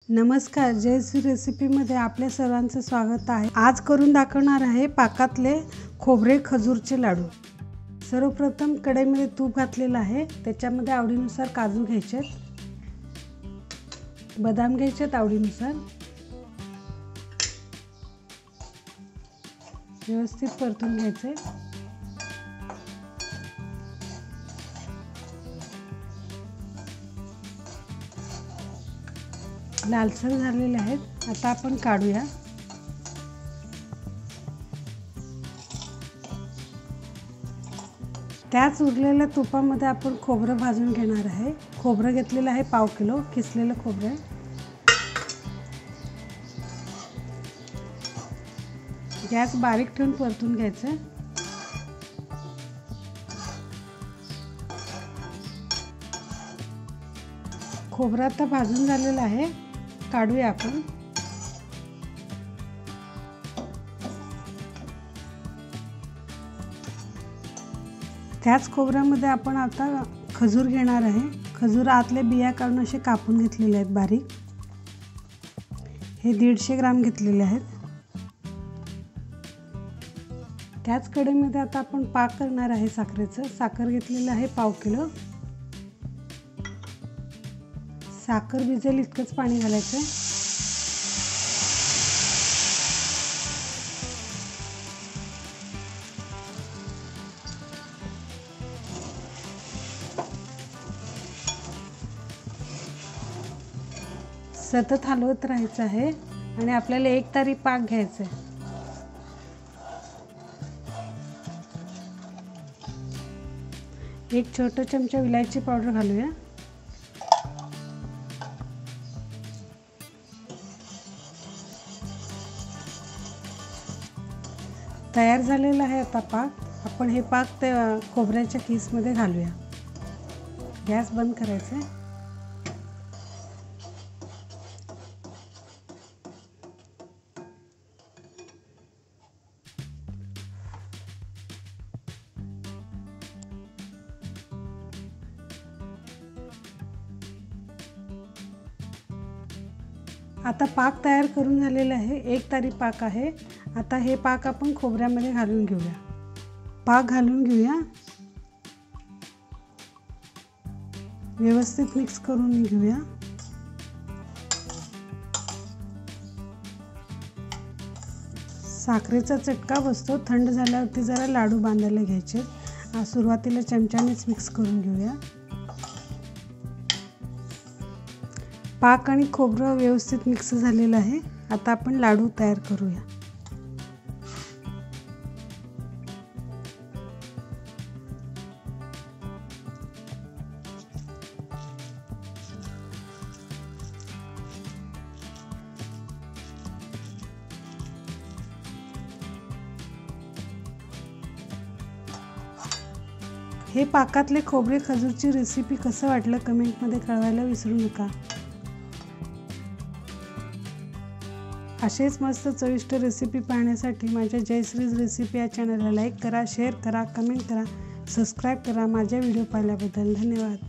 नमस्कार, जयश्री रेसिपीमध्ये आपल्या सर्वांचं स्वागत आहे। आज करून दाखवणार आहे पाकातले खोबरे खजूरचे लाडू। सर्वप्रथम कढईमध्ये तूप घातलेलं आहे, त्याच्यामध्ये आवडीनुसार काजू घ्यायचे, बदाम घ्यायचे आवडीनुसार। व्यवस्थित परतून घ्यायचे। लालसर झालेले आहेत, आता आपण काढूया। त्याच उरलेल्या तुपामध्ये आपण खोबरं भाजून घेणार आहे। खोबरं घेतलेलं आहे पाव किलो, किसलेलं खोबरं। गॅस बारीक ठेवून परतून घ्यायचं। खोबरं आता भाजून झालेलं आहे, काढूया आपण। त्याच खोबऱ्यामध्ये आपण आता खजूर घेणार आहे। खजूर आतले बिया काढून असे कापून घेतलेले आहेत बारीक। हे 150 ग्राम घेतलेले आहेत। त्याच कढईमध्ये आता आपण पाक करणार आहे साखरेचं। साखर घेतलेलं आहे पाव किलो। साखर भिजेल इतकंच पाणी घालायचं। सतत हलवत राहायचं आहे आणि आपल्याला एक तारी पाक घ्यायचा आहे। एक छोटा चमचा विलायची पावडर घालूया। तयार झालेला आहे आता पाक। आपण हे पाक त्या खोबऱ्याच्या किसमध्ये घालूया। गॅस बंद करायचा आहे। आता पाक तयार करून झालेला आहे। एक तारी पाक आहे। आता हे पाक आपण खोबऱ्यामध्ये घालून घेऊया। पाक घालून घेऊया, व्यवस्थित मिक्स करून घेऊया। साखरेचा चटका बसतो, थंड झाल्यावरती जरा लाडू बांधायला घ्यायचे। सुरुवातीला चमच्यानेच मिक्स करून घेऊया। पाक आणि खोबरं व्यवस्थित मिक्स झालेलं आहे। आता आपण लाडू तयार करूया। हे पाकातले खोबरे खजूरची रेसिपी कसं वाटलं कमेंटमध्ये कळवायला विसरू नका। असेच मस्त चविष्ट रेसिपी पाहण्यासाठी माझ्या जयश्रीज रेसिपी या चॅनलला लाईक करा, शेअर करा, कमेंट करा, सबस्क्राईब करा। माझ्या व्हिडिओ पाहिल्याबद्दल धन्यवाद।